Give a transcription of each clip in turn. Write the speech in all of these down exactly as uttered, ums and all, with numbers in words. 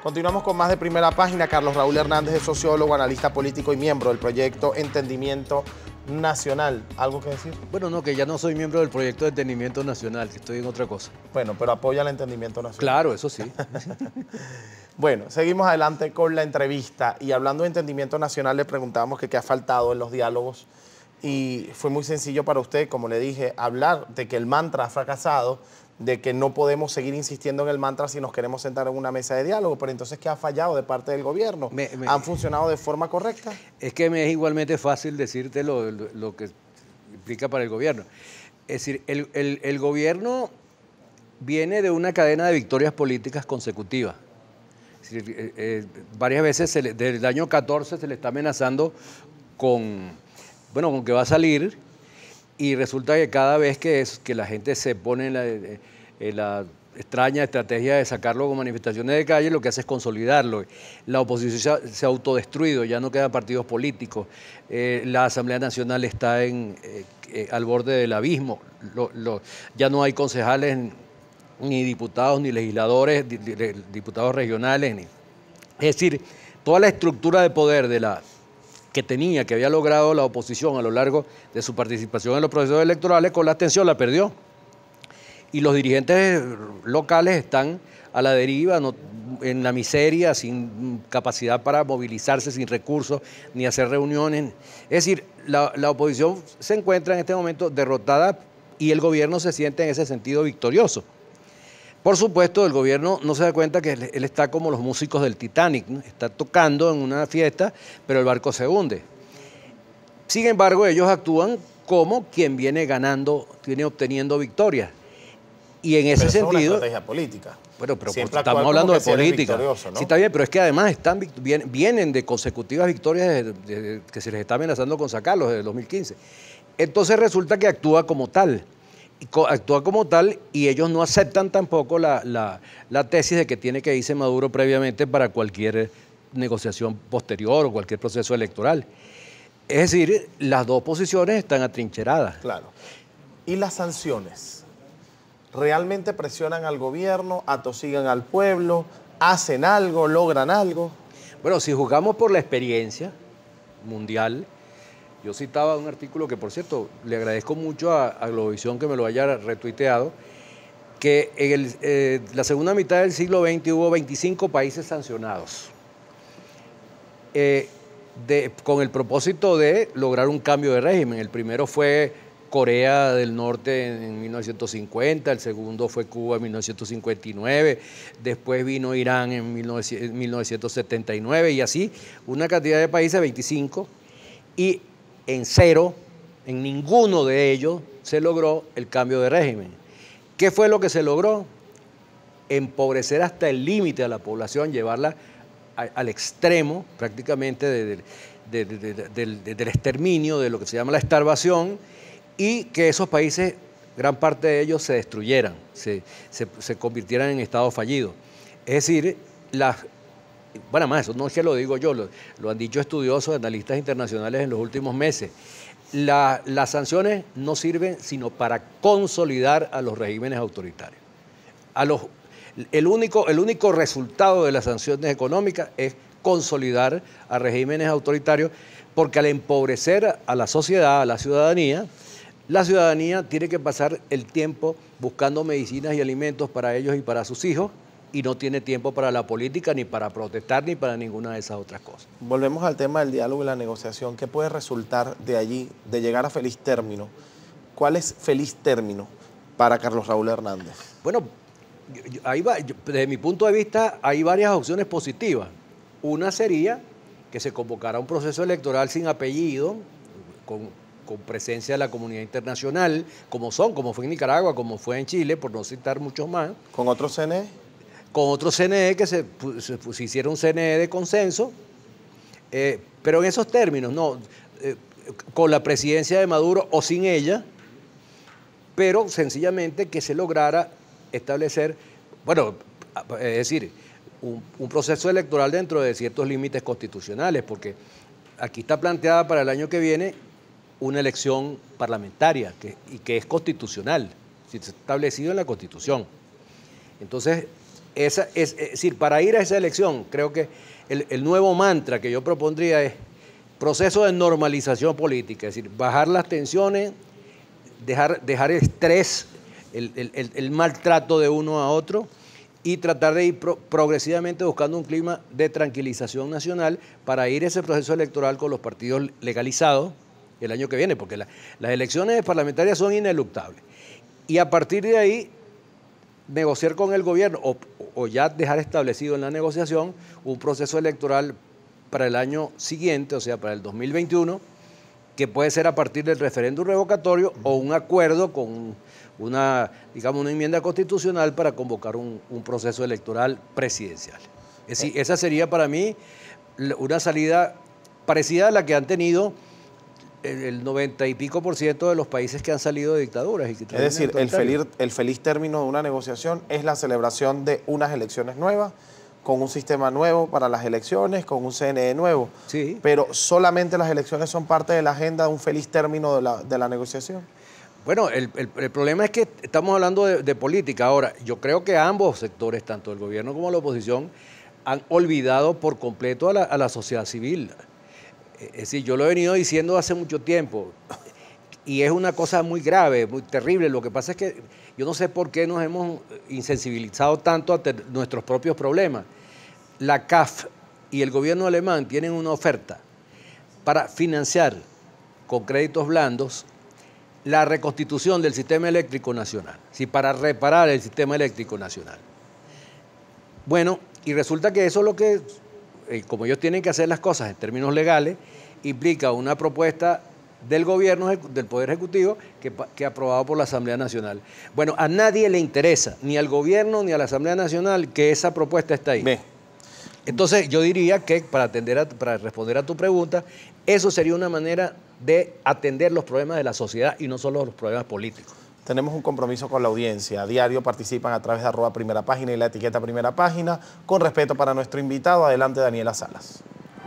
Continuamos con más de Primera Página. Carlos Raúl Hernández es sociólogo, analista político y miembro del proyecto Entendimiento Nacional. ¿Algo que decir? Bueno, no, que ya no soy miembro del proyecto de Entendimiento Nacional, que estoy en otra cosa. Bueno, pero apoya el Entendimiento Nacional. Claro, eso sí. Bueno, seguimos adelante con la entrevista. Y hablando de Entendimiento Nacional, le preguntábamos que qué ha faltado en los diálogos. Y fue muy sencillo para usted, como le dije, hablar de que el mantra ha fracasado, de que no podemos seguir insistiendo en el mantra si nos queremos sentar en una mesa de diálogo. Pero entonces, ¿qué ha fallado de parte del gobierno? Me, me, ¿Han funcionado de forma correcta? Es que me es igualmente fácil decirte lo, lo, lo que implica para el gobierno. Es decir, el, el, el gobierno viene de una cadena de victorias políticas consecutivas. Es decir, eh, eh, varias veces, se le, desde el año catorce, se le está amenazando con, bueno, con que va a salir. Y resulta que cada vez que, es, que la gente se pone en la, en la extraña estrategia de sacarlo con manifestaciones de calle, lo que hace es consolidarlo. La oposición se ha, se ha autodestruido, ya no quedan partidos políticos. Eh, la Asamblea Nacional está en, eh, eh, al borde del abismo. Lo, lo, ya no hay concejales, ni diputados, ni legisladores, di, di, diputados regionales. Ni, es decir, toda la estructura de poder de la... que tenía, que había logrado la oposición a lo largo de su participación en los procesos electorales, con la abstención la perdió. Y los dirigentes locales están a la deriva, no, en la miseria, sin capacidad para movilizarse, sin recursos, ni hacer reuniones. Es decir, la, la oposición se encuentra en este momento derrotada y el gobierno se siente en ese sentido victorioso. Por supuesto, el gobierno no se da cuenta que él, él está como los músicos del Titanic, ¿no? Está tocando en una fiesta, pero el barco se hunde. Sin embargo, ellos actúan como quien viene ganando, viene obteniendo victorias. Y en ese pero sentido... Es una estrategia política. Bueno, pero estamos hablando de política. ¿No? Sí, está bien, pero es que además están, vienen, vienen de consecutivas victorias de, de, de, que se les está amenazando con sacarlos desde el dos mil quince. Entonces resulta que actúa como tal. actúa como tal y ellos no aceptan tampoco la, la, la tesis de que tiene que irse Maduro previamente para cualquier negociación posterior o cualquier proceso electoral. Es decir, las dos posiciones están atrincheradas. Claro. ¿Y las sanciones? ¿Realmente presionan al gobierno, atosigan al pueblo, hacen algo, logran algo? Bueno, si juzgamos por la experiencia mundial, yo citaba un artículo que, por cierto, le agradezco mucho a, a Globovisión que me lo haya retuiteado, que en el, eh, la segunda mitad del siglo veinte hubo veinticinco países sancionados eh, de, con el propósito de lograr un cambio de régimen. El primero fue Corea del Norte en, en mil novecientos cincuenta, el segundo fue Cuba en mil novecientos cincuenta y nueve, después vino Irán en mil novecientos setenta y nueve y así una cantidad de países, veinticinco, y en cero, en ninguno de ellos se logró el cambio de régimen. ¿Qué fue lo que se logró? Empobrecer hasta el límite a la población, llevarla a, al extremo prácticamente de, de, de, de, de, de, de, del exterminio, de lo que se llama la starvación, y que esos países, gran parte de ellos se destruyeran, se, se, se convirtieran en estados fallidos. Es decir, las... Bueno, más, eso no es que lo digo yo, lo, lo han dicho estudiosos, analistas internacionales en los últimos meses. La, las sanciones no sirven sino para consolidar a los regímenes autoritarios. A los, el, único, el único resultado de las sanciones económicas es consolidar a regímenes autoritarios, porque al empobrecer a la sociedad, a la ciudadanía, la ciudadanía tiene que pasar el tiempo buscando medicinas y alimentos para ellos y para sus hijos, y no tiene tiempo para la política, ni para protestar, ni para ninguna de esas otras cosas. Volvemos al tema del diálogo y la negociación. ¿Qué puede resultar de allí, de llegar a feliz término? ¿Cuál es feliz término para Carlos Raúl Hernández? Bueno, ahí va, desde mi punto de vista hay varias opciones positivas. Una sería que se convocara un proceso electoral sin apellido, con, con presencia de la comunidad internacional, como son, como fue en Nicaragua, como fue en Chile, por no citar muchos más. ¿Con otro C N E? Con otro C N E, que se, se, se hiciera un C N E de consenso, eh, pero en esos términos, no, eh, con la presidencia de Maduro o sin ella, pero sencillamente que se lograra establecer, bueno, es decir, un, un proceso electoral dentro de ciertos límites constitucionales, porque aquí está planteada para el año que viene una elección parlamentaria que, y que es constitucional, establecido en la Constitución. Entonces, esa, es, es decir, para ir a esa elección, creo que el, el nuevo mantra que yo propondría es proceso de normalización política, es decir, bajar las tensiones, dejar, dejar el estrés, el, el, el, el maltrato de uno a otro y tratar de ir pro, progresivamente buscando un clima de tranquilización nacional para ir a ese proceso electoral con los partidos legalizados el año que viene, porque la, las elecciones parlamentarias son ineluctables. Y a partir de ahí, negociar con el gobierno o, o ya dejar establecido en la negociación un proceso electoral para el año siguiente, o sea, para el dos mil veintiuno, que puede ser a partir del referéndum revocatorio o un acuerdo con una, digamos, una enmienda constitucional para convocar un, un proceso electoral presidencial. Es decir, esa sería para mí una salida parecida a la que han tenido el noventa y pico por ciento de los países que han salido de dictaduras. Y que es decir, el feliz, el feliz término de una negociación es la celebración de unas elecciones nuevas, con un sistema nuevo para las elecciones, con un C N E nuevo. Sí. Pero solamente las elecciones son parte de la agenda de un feliz término de la, de la negociación. Bueno, el, el, el problema es que estamos hablando de, de política. Ahora, yo creo que ambos sectores, tanto el gobierno como la oposición, han olvidado por completo a la, a la sociedad civil. Es decir, yo lo he venido diciendo hace mucho tiempo y es una cosa muy grave, muy terrible. Lo que pasa es que yo no sé por qué nos hemos insensibilizado tanto ante nuestros propios problemas. La C A F y el gobierno alemán tienen una oferta para financiar con créditos blandos la reconstitución del sistema eléctrico nacional, ¿sí? Para reparar el sistema eléctrico nacional. Bueno, y resulta que eso es lo que, eh, como ellos tienen que hacer las cosas en términos legales, implica una propuesta del gobierno, del Poder Ejecutivo, que, que ha aprobado por la Asamblea Nacional. Bueno, a nadie le interesa, ni al gobierno ni a la Asamblea Nacional, que esa propuesta está ahí. Ve. Entonces, yo diría que, para, atender a, para responder a tu pregunta, eso sería una manera de atender los problemas de la sociedad y no solo los problemas políticos. Tenemos un compromiso con la audiencia. A diario participan a través de arroba primera página y la etiqueta primera página. Con respeto para nuestro invitado, adelante Daniela Salas.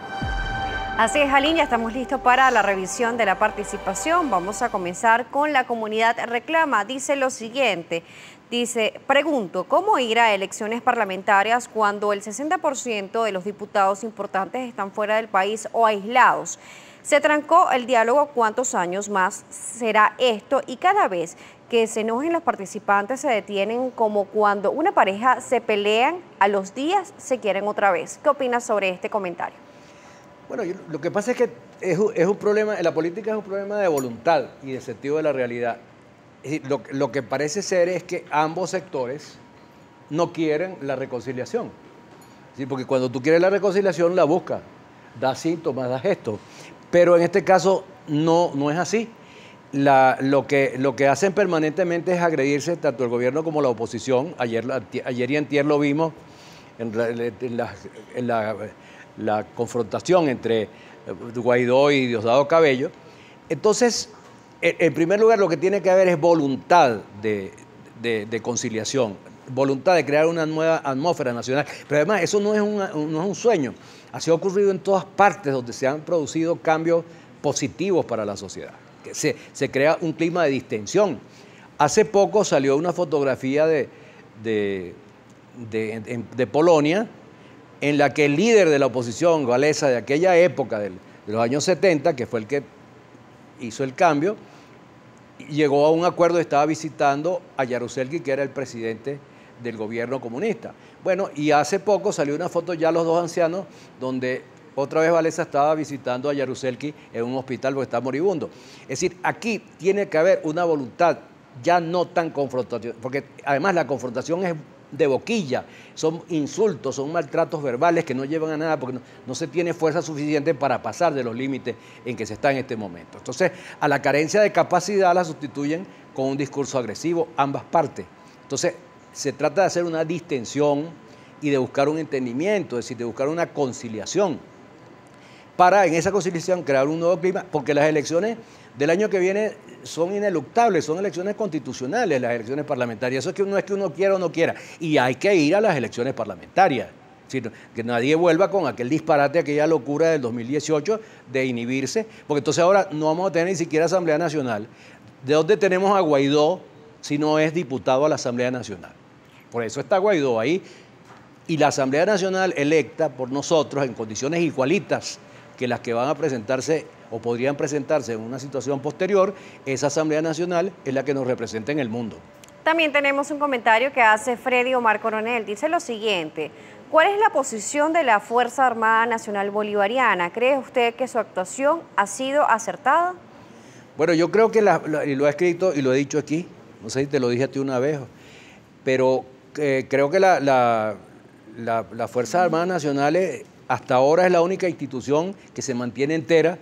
Así es, Jalín, ya estamos listos para la revisión de la participación. Vamos a comenzar con la comunidad reclama. Dice lo siguiente, dice, pregunto, ¿cómo ir a elecciones parlamentarias cuando el sesenta por ciento de los diputados importantes están fuera del país o aislados? Se trancó el diálogo, ¿cuántos años más será esto? Y cada vez que se enojen los participantes se detienen como cuando una pareja se pelean, a los días se quieren otra vez. ¿Qué opinas sobre este comentario? Bueno, yo, lo que pasa es que es, es un problema, la política es un problema de voluntad y de sentido de la realidad. Es decir, lo, lo que parece ser es que ambos sectores no quieren la reconciliación. ¿Sí? Porque cuando tú quieres la reconciliación, la buscas, da síntomas, da gestos. Pero en este caso no, no es así. La, lo, que, lo que hacen permanentemente es agredirse tanto el gobierno como la oposición. Ayer, ayer y antier lo vimos en, en, la, en la, la confrontación entre Guaidó y Diosdado Cabello. Entonces, en primer lugar, lo que tiene que haber es voluntad de, de, de conciliación, voluntad de crear una nueva atmósfera nacional. Pero además, eso no es, una, no es un sueño. Así ha ocurrido en todas partes donde se han producido cambios positivos para la sociedad. Se, se crea un clima de distensión. Hace poco salió una fotografía de, de, de, de Polonia en la que el líder de la oposición galesa de aquella época, de los años setenta, que fue el que hizo el cambio, llegó a un acuerdo y estaba visitando a Jaruzelski, que era el presidente del gobierno comunista. Bueno, y hace poco salió una foto ya los dos ancianos donde otra vez Walesa estaba visitando a Jaruzelski en un hospital porque está moribundo. Es decir, aquí tiene que haber una voluntad ya no tan confrontación, porque además la confrontación es de boquilla, son insultos, son maltratos verbales que no llevan a nada porque no, no se tiene fuerza suficiente para pasar de los límites en que se está en este momento. Entonces, a la carencia de capacidad la sustituyen con un discurso agresivo, ambas partes. Entonces, se trata de hacer una distensión y de buscar un entendimiento, es decir, de buscar una conciliación, para en esa conciliación crear un nuevo clima, porque las elecciones del año que viene son ineluctables, son elecciones constitucionales, las elecciones parlamentarias. Eso es que no es que uno quiera o no quiera, y hay que ir a las elecciones parlamentarias. Es decir, que nadie vuelva con aquel disparate, aquella locura del dos mil dieciocho de inhibirse, porque entonces ahora no vamos a tener ni siquiera Asamblea Nacional. ¿De dónde tenemos a Guaidó si no es diputado a la Asamblea Nacional? Por eso está Guaidó ahí Y la Asamblea Nacional electa por nosotros en condiciones igualitas que las que van a presentarse o podrían presentarse en una situación posterior, esa Asamblea Nacional es la que nos representa en el mundo. También tenemos un comentario que hace Freddy Omar Coronel. Dice lo siguiente: ¿cuál es la posición de la Fuerza Armada Nacional Bolivariana? ¿Cree usted que su actuación ha sido acertada? Bueno, yo creo que, la, la, y lo he escrito y lo he dicho aquí, no sé si te lo dije a ti una vez, pero eh, creo que la, la, la, la Fuerza Armada Nacional hasta ahora es la única institución que se mantiene entera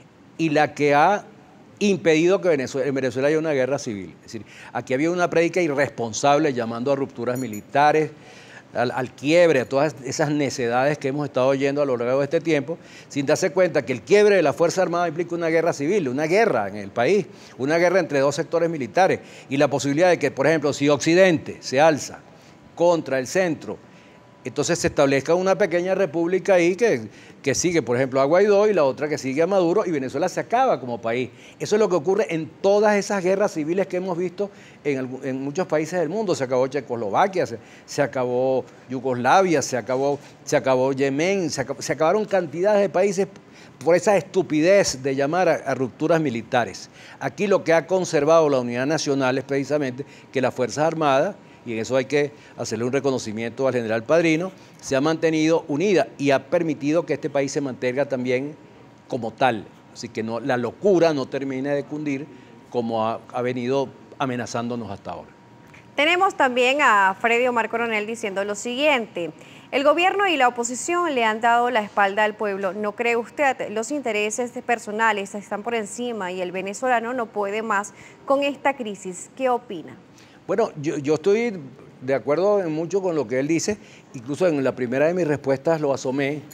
y la que ha impedido que Venezuela, en Venezuela haya una guerra civil. Es decir, aquí había una prédica irresponsable llamando a rupturas militares, al, al quiebre, a todas esas necedades que hemos estado oyendo a lo largo de este tiempo, sin darse cuenta que el quiebre de la Fuerza Armada implica una guerra civil, una guerra en el país, una guerra entre dos sectores militares, y la posibilidad de que, por ejemplo, si Occidente se alza contra el centro, entonces se establezca una pequeña república ahí que, que sigue, por ejemplo, a Guaidó y la otra que sigue a Maduro, y Venezuela se acaba como país. Eso es lo que ocurre en todas esas guerras civiles que hemos visto en, en muchos países del mundo. Se acabó Checoslovaquia, se, se acabó Yugoslavia, se acabó, se acabó Yemen, se, acab, se acabaron cantidades de países por esa estupidez de llamar a, a rupturas militares. Aquí lo que ha conservado la unidad nacional es precisamente que las Fuerzas Armadas, y en eso hay que hacerle un reconocimiento al general Padrino, se ha mantenido unida y ha permitido que este país se mantenga también como tal. Así que no, la locura no termine de cundir como ha, ha venido amenazándonos hasta ahora. Tenemos también a Freddy Omar Coronel diciendo lo siguiente: el gobierno y la oposición le han dado la espalda al pueblo. ¿No cree usted? Los intereses personales están por encima y el venezolano no puede más con esta crisis. ¿Qué opina? Bueno, yo, yo estoy de acuerdo en mucho con lo que él dice, incluso en la primera de mis respuestas lo asomé.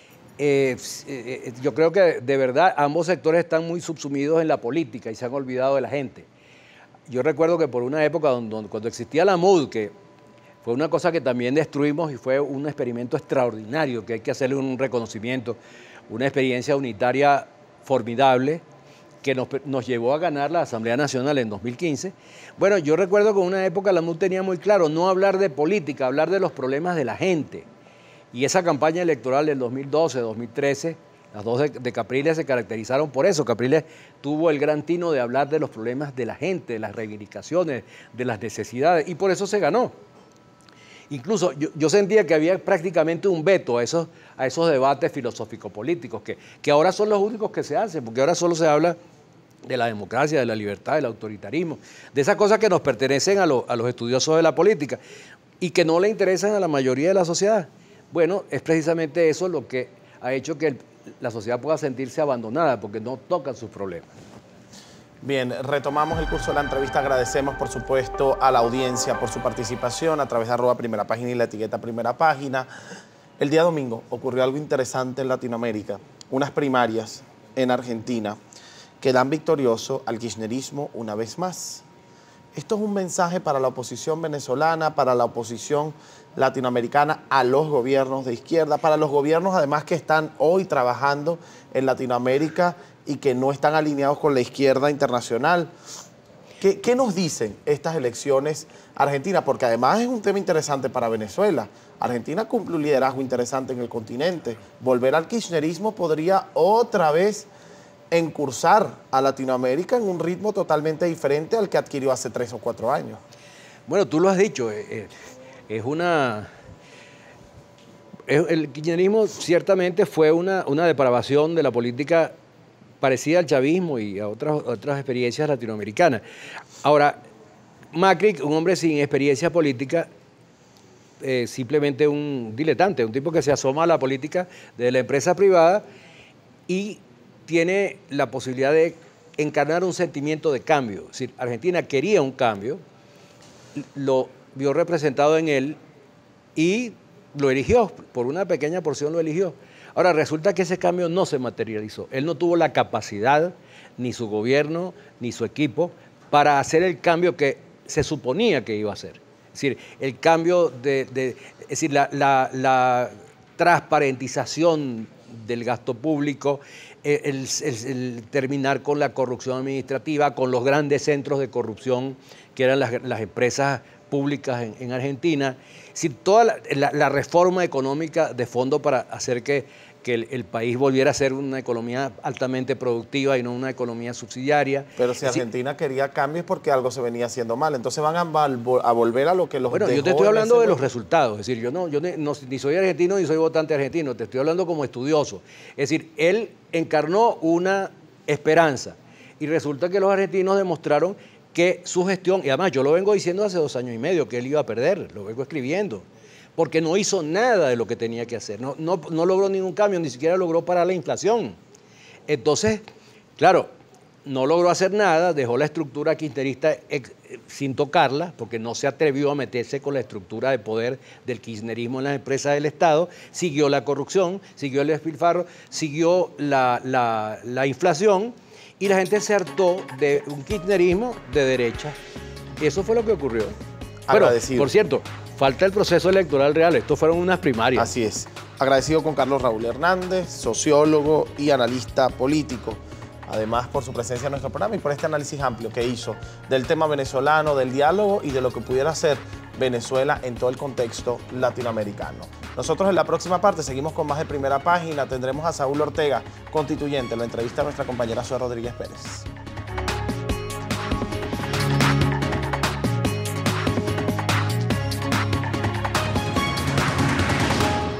Eh, eh, yo creo que de verdad ambos sectores están muy subsumidos en la política y se han olvidado de la gente. Yo recuerdo que por una época donde, donde, cuando existía la M U D, que fue una cosa que también destruimos y fue un experimento extraordinario, que hay que hacerle un reconocimiento, una experiencia unitaria formidable, que nos, nos llevó a ganar la Asamblea Nacional en dos mil quince. Bueno, yo recuerdo que en una época la M U D tenía muy claro no hablar de política, hablar de los problemas de la gente. Y esa campaña electoral del dos mil doce, dos mil trece, las dos de, de Capriles se caracterizaron por eso. Capriles tuvo el gran tino de hablar de los problemas de la gente, de las reivindicaciones, de las necesidades, y por eso se ganó. Incluso yo, yo sentía que había prácticamente un veto a esos, a esos debates filosófico-políticos, que, que ahora son los únicos que se hacen, porque ahora solo se habla de la democracia, de la libertad, del autoritarismo, de esas cosas que nos pertenecen a, lo, a los estudiosos de la política y que no le interesan a la mayoría de la sociedad. Bueno, es precisamente eso lo que ha hecho que el, la sociedad pueda sentirse abandonada, porque no tocan sus problemas. Bien, retomamos el curso de la entrevista. Agradecemos, por supuesto, a la audiencia por su participación a través de arroba primera página y la etiqueta primera página. El día domingo ocurrió algo interesante en Latinoamérica. Unas primarias en Argentina que dan victorioso al kirchnerismo una vez más. Esto es un mensaje para la oposición venezolana, para la oposición latinoamericana, a los gobiernos de izquierda, para los gobiernos además que están hoy trabajando en Latinoamérica y que no están alineados con la izquierda internacional. ¿Qué, qué nos dicen estas elecciones argentinas? Porque además es un tema interesante para Venezuela. Argentina cumple un liderazgo interesante en el continente. Volver al kirchnerismo podría otra vez encursar a Latinoamérica en un ritmo totalmente diferente al que adquirió hace tres o cuatro años. Bueno, tú lo has dicho, eh, es una... El kirchnerismo ciertamente fue una, una depravación de la política parecida al chavismo y a otras, otras experiencias latinoamericanas. Ahora, Macri, un hombre sin experiencia política, eh, simplemente un diletante, un tipo que se asoma a la política de la empresa privada y tiene la posibilidad de encarnar un sentimiento de cambio. Es decir, Argentina quería un cambio, lo vio representado en él y lo eligió, por una pequeña porción lo eligió. Ahora, resulta que ese cambio no se materializó. Él no tuvo la capacidad, ni su gobierno, ni su equipo, para hacer el cambio que se suponía que iba a hacer. Es decir, el cambio de... de es decir, la, la, la transparentización del gasto público, el, el, el terminar con la corrupción administrativa, con los grandes centros de corrupción que eran las, las empresas públicas en, en Argentina. Si toda la, la, la reforma económica de fondo para hacer que, que el, el país volviera a ser una economía altamente productiva y no una economía subsidiaria. Pero si Argentina sí quería cambios porque algo se venía haciendo mal, entonces van a, a volver a lo que los Bueno, dejó yo te estoy hablando de momento. los resultados, es decir, yo, no, yo no, ni soy argentino ni soy votante argentino, te estoy hablando como estudioso. Es decir, él encarnó una esperanza y resulta que los argentinos demostraron que su gestión, y además yo lo vengo diciendo hace dos años y medio, que él iba a perder, lo vengo escribiendo, porque no hizo nada de lo que tenía que hacer, no, no, no logró ningún cambio, ni siquiera logró parar la inflación. Entonces, claro, no logró hacer nada, dejó la estructura kirchnerista ex, sin tocarla, porque no se atrevió a meterse con la estructura de poder del kirchnerismo en las empresas del Estado, siguió la corrupción, siguió el despilfarro, siguió la, la, la inflación, y la gente se hartó de un kirchnerismo de derecha. Eso fue lo que ocurrió. Agradecido. Pero, por cierto, falta el proceso electoral real. Estos fueron unas primarias. Así es. Agradecido con Carlos Raúl Hernández, sociólogo y analista político. Además, por su presencia en nuestro programa y por este análisis amplio que hizo del tema venezolano, del diálogo y de lo que pudiera ser Venezuela en todo el contexto latinoamericano. Nosotros en la próxima parte seguimos con más de Primera Página. Tendremos a Saúl Ortega, constituyente. Lo entrevista a nuestra compañera Zoe Rodríguez Pérez.